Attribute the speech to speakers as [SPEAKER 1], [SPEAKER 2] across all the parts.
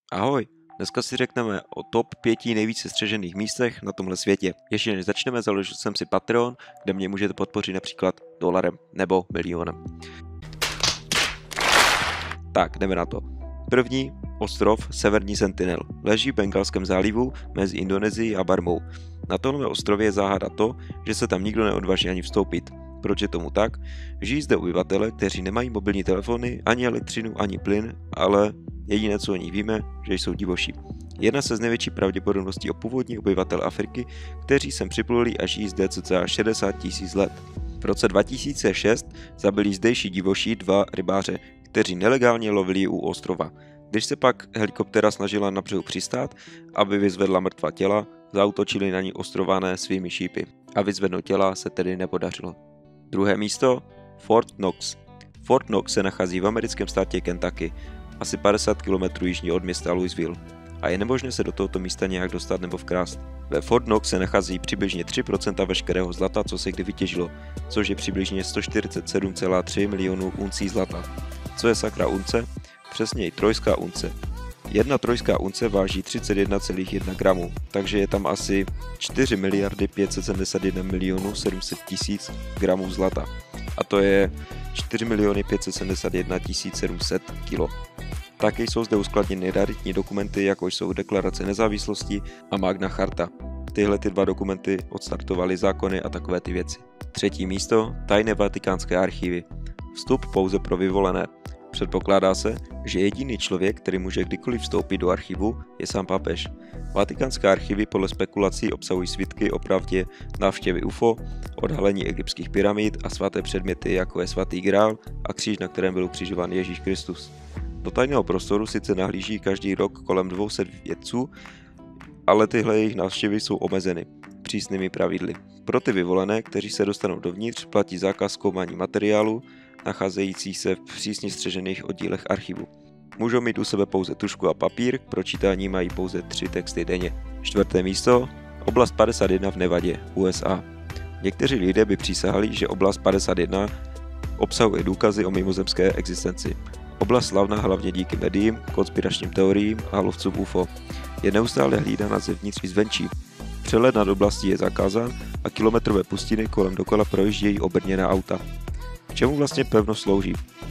[SPEAKER 1] Ahoj, dneska si řekneme o top 5 nejvíce střežených místech na tomhle světě. Ještě než začneme, založil jsem si Patreon, kde mě můžete podpořit například $1 nebo milionem. Tak, jdeme na to. První, ostrov Severní Sentinel. Leží v Bengalském zálivu mezi Indonésií a Barmou. Na tomhle ostrově je záhada to, že se tam nikdo neodváží ani vstoupit. Proč je tomu tak? Žijí zde obyvatele, kteří nemají mobilní telefony, ani elektřinu, ani plyn, ale jediné, co o nich víme, že jsou divoší. Jedna se z největší pravděpodobností o původní obyvatel Afriky, kteří sem připluli a žijí zde cca 60 000 let. V roce 2006 zabili zdejší divoší 2 rybáře, kteří nelegálně lovili u ostrova. Když se pak helikoptéra snažila na břehu přistát, aby vyzvedla mrtvá těla, zaútočili na ní ostrované svými šípy. A vyzvednout těla se tedy nepodařilo. Druhé místo, Fort Knox. Fort Knox se nachází v americkém státě Kentucky, asi 50 km jižně od města Louisville. A je nemožné se do tohoto místa nějak dostat nebo vkrást. Ve Fort Knox se nachází přibližně 3% veškerého zlata, co se kdy vytěžilo, což je přibližně 147,3 milionů uncí zlata. Co je sakra unce? Přesněji trojská unce. Jedna trojská unce váží 31,1 gramu, takže je tam asi 4 miliardy 571 milionů 700 tisíc gramů zlata. A to je 4 miliony 571 700 kilo. Také jsou zde uskladněny raritní dokumenty, jako jsou Deklarace nezávislosti a Magna Charta. Tyhle ty 2 dokumenty odstartovaly zákony a takové ty věci. Třetí místo, tajné vatikánské archivy. Vstup pouze pro vyvolené. Předpokládá se, že jediný člověk, který může kdykoliv vstoupit do archivu, je sám papež. Vatikánské archivy podle spekulací obsahují svitky o pravdě návštěvy UFO, odhalení egyptských pyramid a svaté předměty, jako je svatý grál a kříž, na kterém byl ukřižován Ježíš Kristus. Do tajného prostoru sice nahlíží každý rok kolem 200 vědců, ale tyhle jejich návštěvy jsou omezeny přísnými pravidly. Pro ty vyvolené, kteří se dostanou dovnitř, platí zákaz zkoumání materiálu, nacházejících se v přísně střežených oddílech archivu. Můžou mít u sebe pouze tužku a papír, k pročítání mají pouze 3 texty denně. Čtvrté místo, oblast 51 v Nevadě, USA. Někteří lidé by přísahali, že oblast 51 obsahuje důkazy o mimozemské existenci. Oblast slavná hlavně díky médiím, konspiračním teoriím a lovcům UFO. Je neustále hlídána zevnitř i zvenčí. Přelet nad oblastí je zakázán a kilometrové pustiny kolem dokola projíždějí obrněná auta. K čemu vlastně pevnost slouží?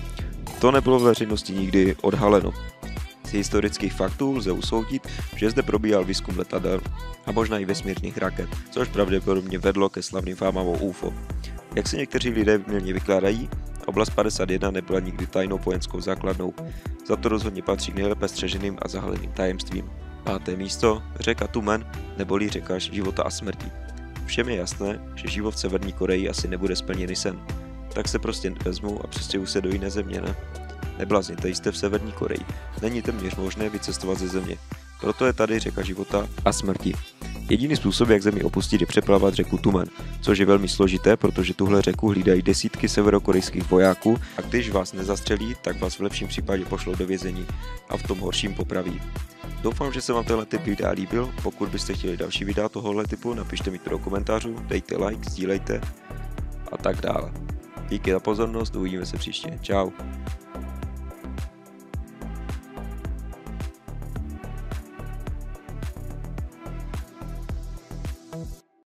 [SPEAKER 1] To nebylo veřejnosti nikdy odhaleno. Z historických faktů lze usoudit, že zde probíhal výzkum letadel a možná i vesmírných raket, což pravděpodobně vedlo ke slavným fámám o UFO. Jak se někteří lidé mylně vykládají, oblast 51 nebyla nikdy tajnou vojenskou základnou, za to rozhodně patří k nejlépe střeženým a zahaleným tajemstvím. 5. místo, řeka Tumen, neboli řeka života a smrti. Všem je jasné, že život v Severní Koreji asi nebude splněný sen. Tak se prostě vezmou a přestěhují se do jiné země, ne? Neblázněte, jste v Severní Koreji. Není téměř možné vycestovat ze země. Proto je tady řeka života a smrti. Jediný způsob, jak zemi opustit, je přeplavat řeku Tumen, což je velmi složité, protože tuhle řeku hlídají desítky severokorejských vojáků a když vás nezastřelí, tak vás v lepším případě pošlou do vězení a v tom horším popraví. Doufám, že se vám tenhle typ videa líbil. Pokud byste chtěli další videa tohohle typu, napište mi to do komentářů, dejte like, sdílejte a tak dále. Díky za pozornost, uvidíme se příště. Čau.